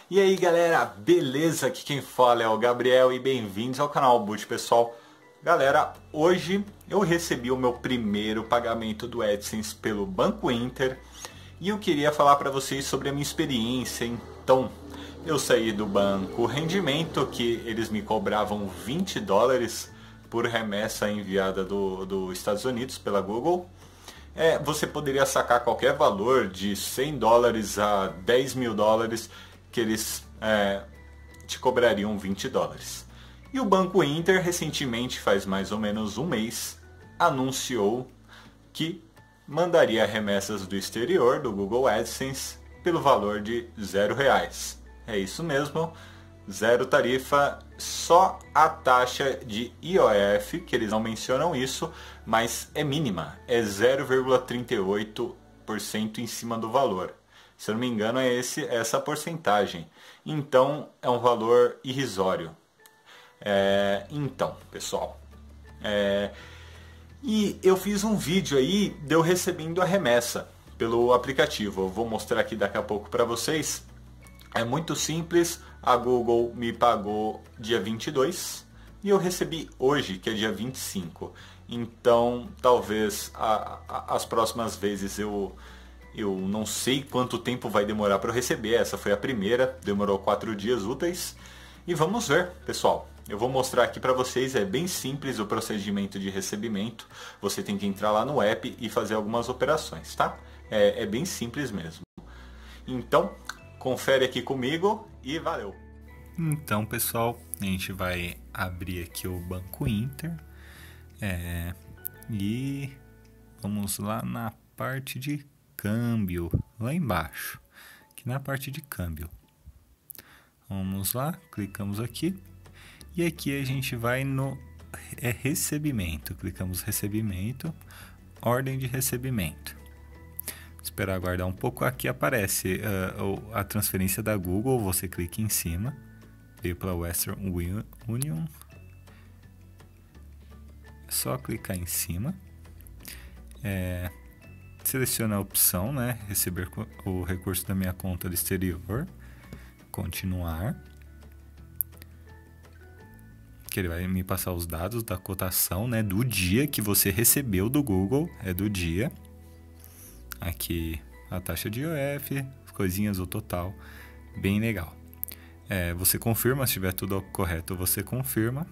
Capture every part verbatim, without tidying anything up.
E aí galera, beleza? Aqui quem fala é o Gabriel e bem-vindos ao canal Boot, pessoal. Galera, hoje eu recebi o meu primeiro pagamento do AdSense pelo Banco Inter e eu queria falar para vocês sobre a minha experiência. Então, eu saí do Banco Rendimento, que eles me cobravam vinte dólares por remessa enviada do, dos Estados Unidos pela Google. É, você poderia sacar qualquer valor de cem dólares a dez mil dólares que eles é, te cobrariam vinte dólares. E o Banco Inter recentemente, faz mais ou menos um mês, anunciou que mandaria remessas do exterior do Google AdSense pelo valor de zero reais. É isso mesmo, zero tarifa, só a taxa de I O F, que eles não mencionam isso, mas é mínima, é zero vírgula trinta e oito por cento em cima do valor. Se eu não me engano é esse, essa porcentagem. Então é um valor irrisório. É, então, pessoal, é, e eu fiz um vídeo aí de eu recebendo a remessa pelo aplicativo. Eu vou mostrar aqui daqui a pouco para vocês. É muito simples. A Google me pagou dia vinte e dois e eu recebi hoje, que é dia vinte e cinco. Então, talvez a, a, as próximas vezes eu, eu não sei quanto tempo vai demorar para eu receber. Essa foi a primeira, demorou quatro dias úteis. E vamos ver, pessoal. Eu vou mostrar aqui para vocês, é bem simples o procedimento de recebimento. Você tem que entrar lá no app e fazer algumas operações, tá? É, é bem simples mesmo. Então, confere aqui comigo e valeu! Então, pessoal, a gente vai abrir aqui o Banco Inter é, e vamos lá na parte de câmbio, lá embaixo, aqui na parte de câmbio. Vamos lá, clicamos aqui e aqui a gente vai no é, recebimento, clicamos recebimento, ordem de recebimento. Esperar aguardar um pouco, aqui aparece uh, a transferência da Google, você clica em cima, veio pela Western Union, é só clicar em cima, é, seleciona a opção, né, receber o recurso da minha conta do exterior, continuar, que ele vai me passar os dados da cotação, né, do dia que você recebeu do Google, é do dia. Aqui a taxa de I O F, as coisinhas, o total, bem legal. É, você confirma, se estiver tudo correto, você confirma.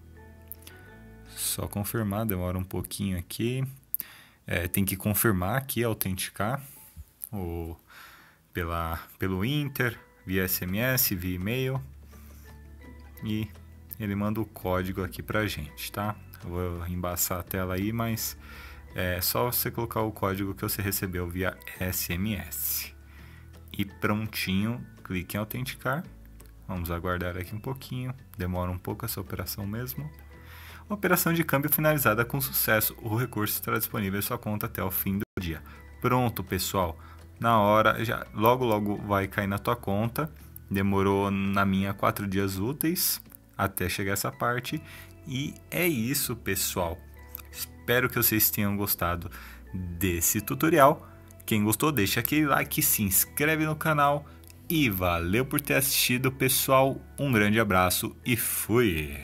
Só confirmar, demora um pouquinho aqui. É, tem que confirmar aqui, autenticar o, pela, pelo Inter, via S M S, via e-mail. E ele manda o código aqui pra gente, tá? Eu vou embaçar a tela aí, mas é só você colocar o código que você recebeu via S M S. E prontinho, clique em autenticar. Vamos aguardar aqui um pouquinho, demora um pouco essa operação mesmo. Operação de câmbio finalizada com sucesso. O recurso estará disponível em sua conta até o fim do dia. Pronto, pessoal. Na hora, já logo logo vai cair na tua conta. Demorou na minha quatro dias úteis até chegar essa parte. E é isso, pessoal. Espero que vocês tenham gostado desse tutorial. Quem gostou, deixa aquele like, se inscreve no canal e valeu por ter assistido, pessoal. Um grande abraço e fui!